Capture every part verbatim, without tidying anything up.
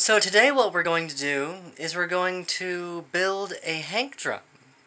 So today what we're going to do is we're going to build a hank drum.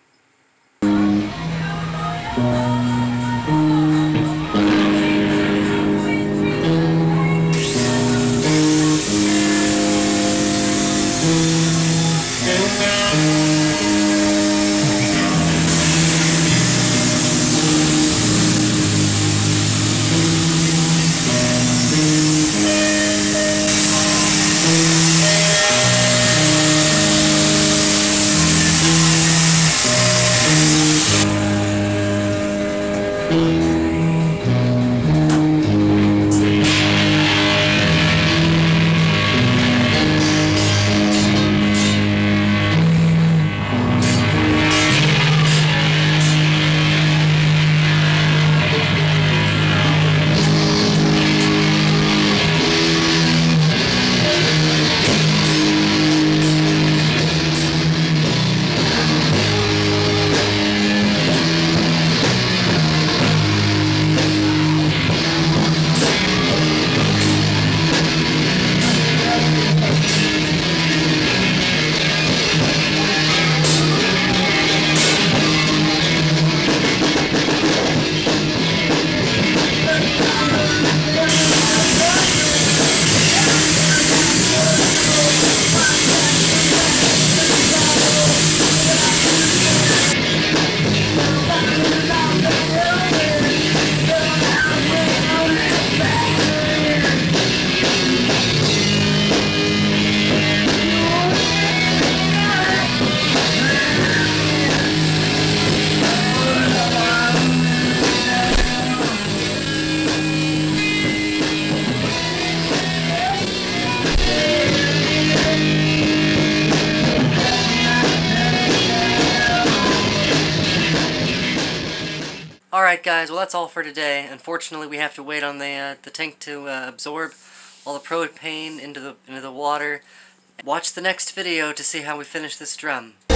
Alright guys, well that's all for today. Unfortunately we have to wait on the uh, the tank to uh, absorb all the propane into the into the water. Watch the next video to see how we finish this drum.